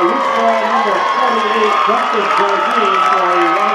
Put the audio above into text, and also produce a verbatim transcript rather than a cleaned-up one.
Youth ball number forty-eight, Justice Jardine for a